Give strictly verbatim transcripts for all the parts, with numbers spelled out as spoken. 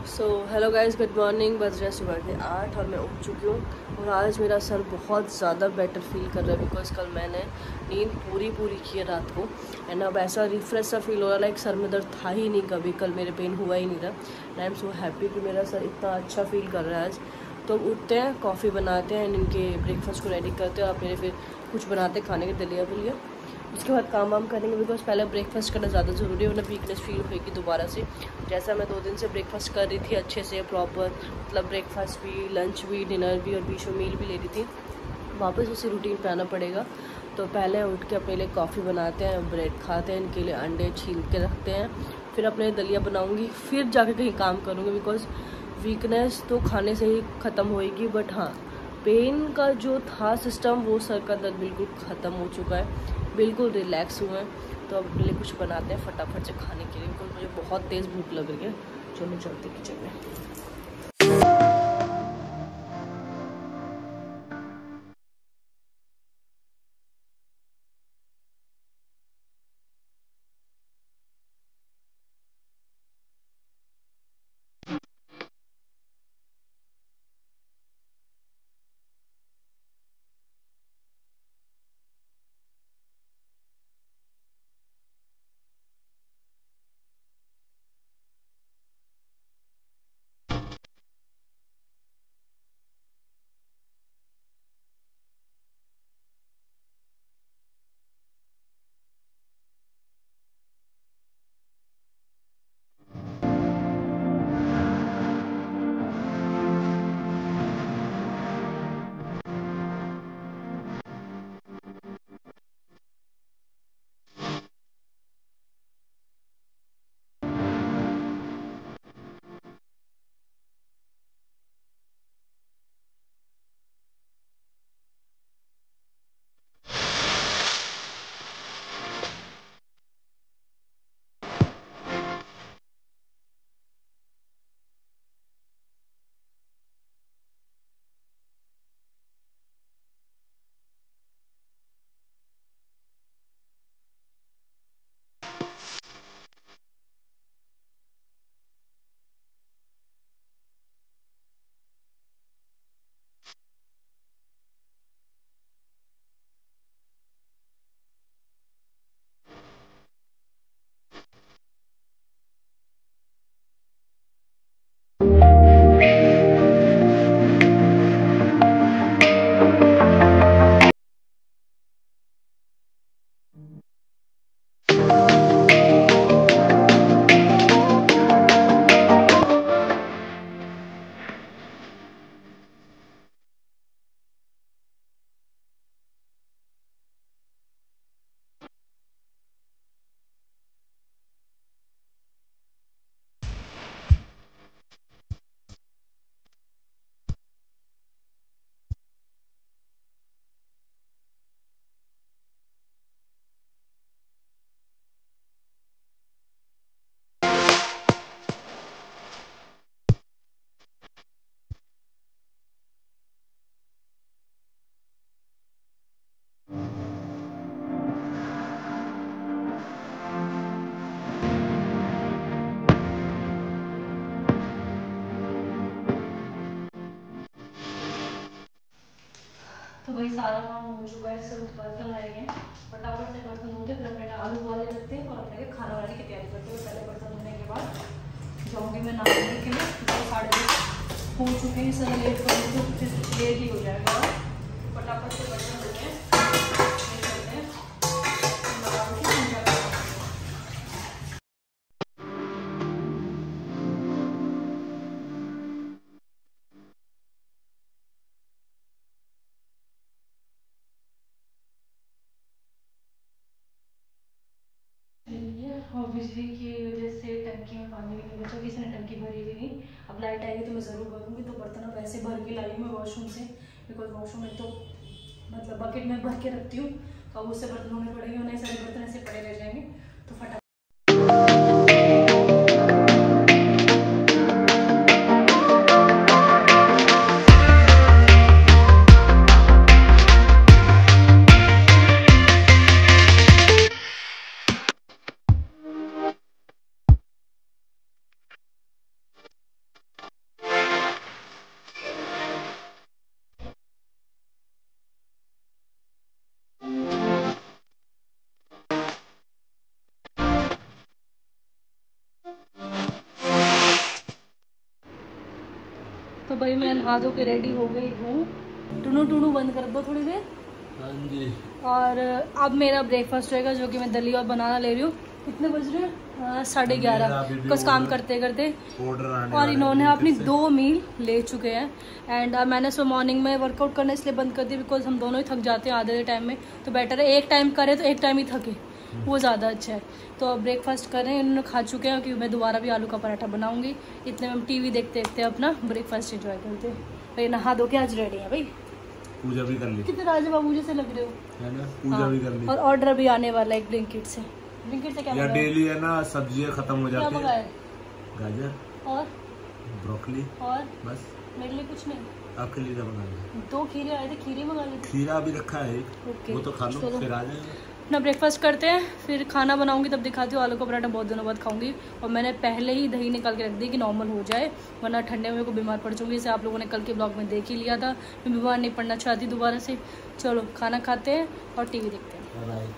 सो hello guys, good morning. बज रहे हैं सुबह के आठ और मैं उठ चुकी हूँ और आज मेरा सर बहुत ज़्यादा बेटर फील कर रहा है बिकॉज कल मैंने नींद पूरी पूरी की है रात को। एंड अब ऐसा रिफ्रेश सा फील हो रहा है, लाइक सर में दर्द था ही नहीं कभी, कल मेरे पेन हुआ ही नहीं था। And I am so happy कि मेरा सर इतना अच्छा फील कर रहा है आज। तो अब उठते हैं, कॉफ़ी बनाते हैं एंड इनके ब्रेकफास्ट को रेडी करते हैं और मेरे फिर कुछ बनाते खाने के दलिया वलिया। उसके बाद काम वाम करेंगे बिकॉज पहले ब्रेकफास्ट करना ज़्यादा ज़रूरी है, वरना वीकनेस फील होगी दोबारा से। जैसा मैं दो दिन से ब्रेकफास्ट कर रही थी अच्छे से प्रॉपर, मतलब ब्रेकफास्ट भी, लंच भी, डिनर भी और बीच में मील भी ले रही थी, वापस उसी रूटीन पे आना पड़ेगा। तो पहले उठ के अपने लिए कॉफ़ी बनाते हैं, ब्रेड खाते हैं, इनके लिए अंडे छील के रखते हैं, फिर अपने दलिया बनाऊँगी, फिर जाके कहीं काम करूँगी बिकॉज वीकनेस तो खाने से ही ख़त्म होएगी। बट हाँ, पेन का जो था सिस्टम, वो सर का दर्द बिल्कुल ख़त्म हो चुका है, बिल्कुल रिलैक्स हुए हैं। तो अब अपने लिए कुछ बनाते हैं फटाफट से खाने के लिए बिकॉज मुझे बहुत तेज़ भूख लग रही है। चलो चलते किचन में। तो भाई सारा काम हो चुका है, सब बर्तन आए हैं, फटाफट से बर्तन धोते फिर अपने आलू वाले रखते हैं और अपने खाना वाले की तैयारी करते हैं। पहले बर्तन धोने के बाद जाऊँगी मैं नहाने के लिए, तो साढ़े दस हो चुके हैं, सर लेट करूँगी तो फिर लेट ही हो जाएगा। फटाफट से बर्तन धोते हैं, और बिजली की वजह से टंकी में पानी भी नहीं बचा, किसी ने टंकी भरी भी नहीं। अब लाइट आएगी तो मैं ज़रूर भरूंगी। तो बर्तन अब ऐसे भर के लाई हूँ मैं वॉशरूम से, बिकॉज वॉशरूम में तो मतलब बकेट में भर के रखती हूँ, तो अब उससे बर्तन धोने पड़ेंगे, उन्हें सारे बर्तन ऐसे पड़े रह जाएंगे। तो फटाफट भाई मैं नहा धो के रेडी हो गई हूँ। टुनू टुनू बंद कर दो थोड़ी देर। हाँ जी। और अब मेरा ब्रेकफास्ट रहेगा जो कि मैं दलिया और बनाना ले रही हूँ। कितने बज रहे हैं? साढ़े ग्यारह। कुछ काम करते करते और इन्होंने अपनी दो मील ले चुके हैं। एंड uh, मैंने सुबह मॉर्निंग में वर्कआउट करना इसलिए बंद कर दिया बिकॉज हम दोनों ही थक जाते हैं आधे टाइम में। तो बेटर है एक टाइम करे तो एक टाइम ही थके, वो ज़्यादा अच्छा है। तो अब ब्रेकफास्ट कर रहे हैं, इन्होंने खा चुके हैं क्योंकि मैं दोबारा भी आलू का पराठा बनाऊंगी। इतने में हम टीवी देखते देखते अपना ब्रेकफास्ट एंजॉय करते हैं। भाई नहा धो के आज रेडी है भाई। पूजा भी कर ली। कितने राजा बाबू जैसे लग रहे हो, है ना? पूजा हाँ। भी कर ली। और ऑर्डर भी आने वाला है ब्लिंकिट से। ब्लिंकिट से क्या या डेली है ना, सब्जियां खत्म हो जाती है। गाजर और ब्रोकली और बस। मेरे लिए कुछ नहीं। आपके लिए मंगा ली। दो खीरे आए थे, खीरे मंगा लिए। खीरा भी रखा है, वो तो खा लो फिर आ जाएगा। अपना ब्रेकफास्ट करते हैं, फिर खाना बनाऊंगी तब दिखाती हूँ। आलू का पराठा बहुत दिनों बाद खाऊंगी और मैंने पहले ही दही निकाल के रख दी कि नॉर्मल हो जाए, वरना ठंडे में को बीमार पड़ जाऊंगी। इसे आप लोगों ने कल के ब्लॉग में देख ही लिया था। मैं बीमार नहीं पड़ना चाहती दोबारा से। चलो खाना खाते हैं और टीवी देखते हैं।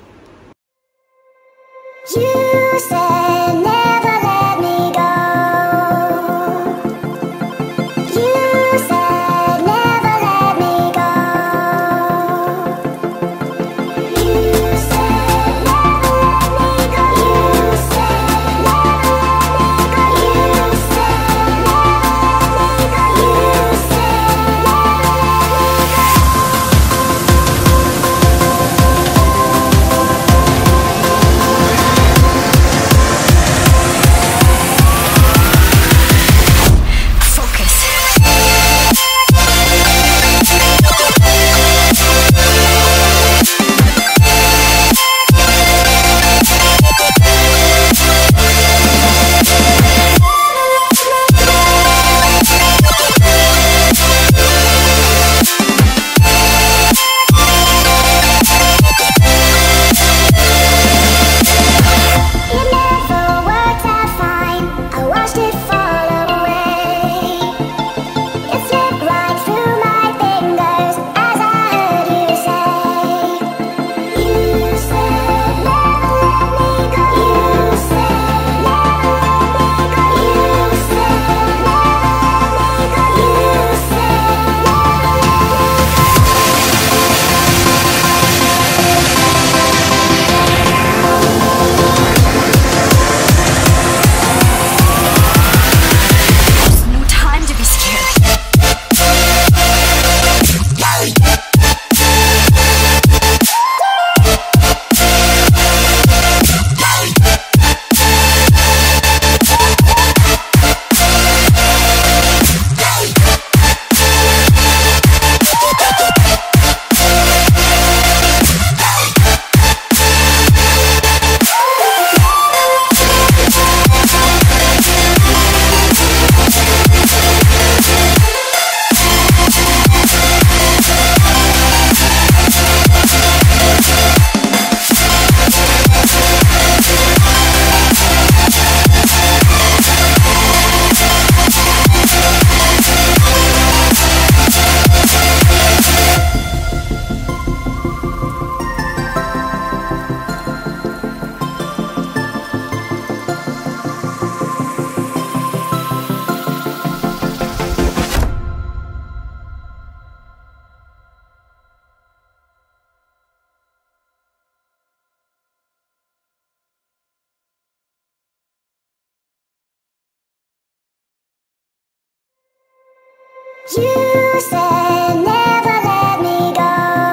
You said never let me go.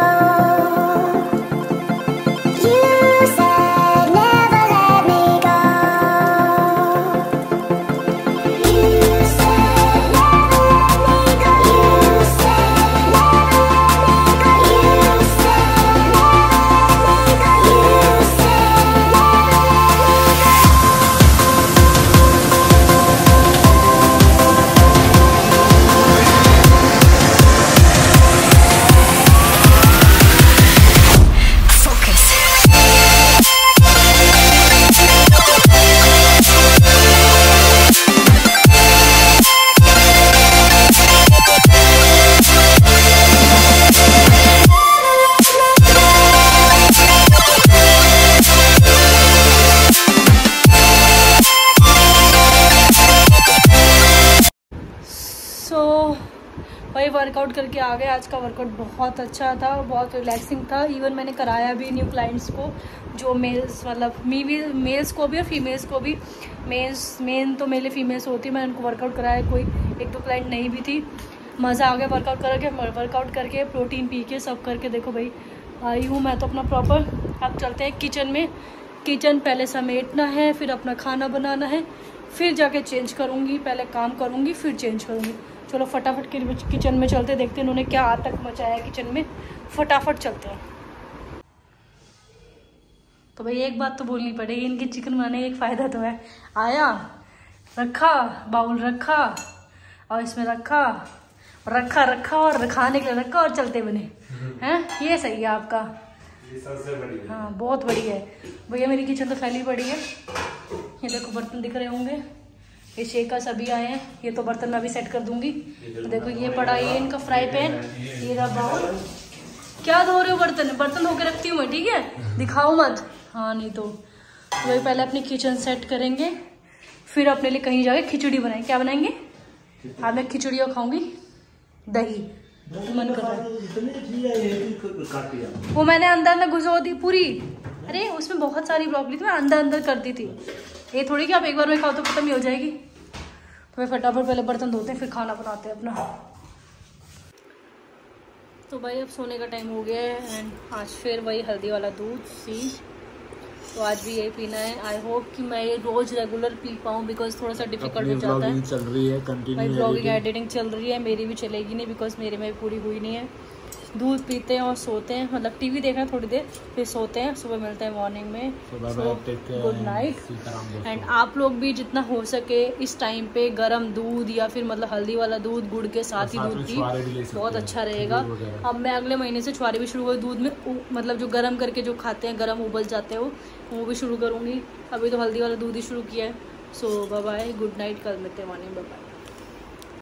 You said never let me go. You said never let me go. You said never let me go. You said never let me go. You said never let me go. वही workout करके आ गए। आज का workout बहुत अच्छा था, बहुत रिलैक्सिंग था। इवन मैंने कराया भी न्यू क्लाइंट्स को, जो मेल्स मतलब मी मेल्स को भी और फीमेल्स को भी। मेल्स मेन तो मेले फीमेल्स होती है, मैंने उनको वर्कआउट कराया। कोई एक दो क्लाइंट नहीं भी थी। मज़ा आ गया वर्कआउट करके वर्कआउट करके प्रोटीन पी के सब करके। देखो भाई आई हूँ मैं तो अपना प्रॉपर। अब चलते हैं किचन में। किचन पहले समेटना है, फिर अपना खाना बनाना है, फिर जाके चेंज करूँगी। पहले काम करूँगी फिर चेंज करूँगी। चलो फटाफट किचन में चलते, देखते हैं इन्होंने क्या आतंक मचाया है किचन में। फटाफट चलते हैं। तो भाई एक बात तो बोलनी पड़ेगी, इनके चिकन बनाने का एक फ़ायदा तो है। आया, रखा, बाउल रखा और इसमें रखा रखा रखा और खाने के लिए रखा और चलते बने हैं। ये सही है आपका, ये सबसे बढ़िया। हाँ बहुत बढ़िया है भैया। मेरी किचन तो फैली पड़ी है। ये देखो बर्तन दिख रहे होंगे, ये शेकर्स अभी आए हैं। ये तो बर्तन मैं अभी सेट कर दूंगी। देखो ये पड़ा, ये इनका फ्राई पैन, ये रहा बाउल। क्या धो रहे हो बर्तन? बर्तन धो के रखती हूँ मैं, ठीक है, दिखाओ मत। हाँ नहीं तो वही पहले अपनी किचन सेट करेंगे, फिर अपने लिए कहीं जाके खिचड़ी बनाएंगे। क्या बनाएंगे? हाँ मैं खिचड़ी और खाऊंगी दही, मन कर रहा है। वो मैंने अंदर में घुसो दी पूरी। अरे उसमें बहुत सारी ब्रोकली थी, मैं अंदर अंदर करती थी। ये थोड़ी कि आप एक बार में खाओ तो खत्म ही हो जाएगी। तो मैं फटाफट पहले बर्तन धोते हैं फिर खाना बनाते हैं अपना। तो भाई अब सोने का टाइम हो गया है एंड आज फिर वही हल्दी वाला दूध सी। तो आज भी यही पीना है। आई होप कि मैं ये रोज रेगुलर पी पाऊँ, बिकॉज थोड़ा सा डिफिकल्ट हो जाता है। चल रही है कंटिन्यू, भाई ब्लॉगिंग एडिटिंग चल रही है, मेरी भी चलेगी नहीं बिकॉज मेरे में भी पूरी हुई नहीं है। दूध पीते हैं और सोते हैं, मतलब टीवी देखना है थोड़ी देर फिर सोते हैं। सुबह मिलते हैं मॉर्निंग में। Good night. एंड आप लोग भी जितना हो सके इस टाइम पे गरम दूध या फिर मतलब हल्दी वाला दूध गुड़ के साथ ही दूध पी, बहुत अच्छा रहेगा। अब मैं अगले महीने से छुआरे भी शुरू हुए दूध में, मतलब जो गर्म करके जो खाते हैं, गर्म उबल जाते हैं वो वो भी शुरू करूँगी। अभी तो हल्दी वाला दूध ही शुरू किया है। So bye bye, good night, कल मिलते हैं मॉर्निंग, बाय बाय।